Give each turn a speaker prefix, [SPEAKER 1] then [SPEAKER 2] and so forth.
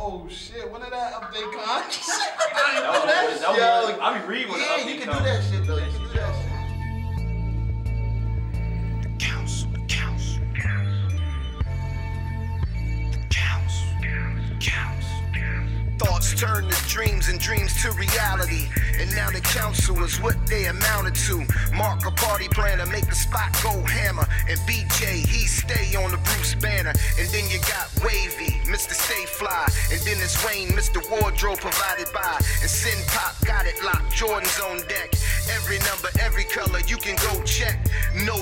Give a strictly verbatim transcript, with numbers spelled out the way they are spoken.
[SPEAKER 1] Oh shit! When did that update come? I didn't
[SPEAKER 2] That
[SPEAKER 1] know
[SPEAKER 2] was-
[SPEAKER 1] that.
[SPEAKER 2] that was-
[SPEAKER 1] Yo,
[SPEAKER 2] I be reading when the
[SPEAKER 1] yeah,
[SPEAKER 2] update
[SPEAKER 1] you can
[SPEAKER 2] come.
[SPEAKER 1] do that shit though. You can do that shit.
[SPEAKER 3] Council, council, council, council. Thoughts turn to dreams and dreams to reality. And now the council is what they amounted to. Mark a party planner, make the spot go hammer. And B J, he stay on the Bruce banner. And then you got Wavy, Mister Stay Fly. And then it's Wayne, Mister Wardrobe provided by. And Sin Pop got it locked, Jordan's on deck. Every number, every color, you can go check. No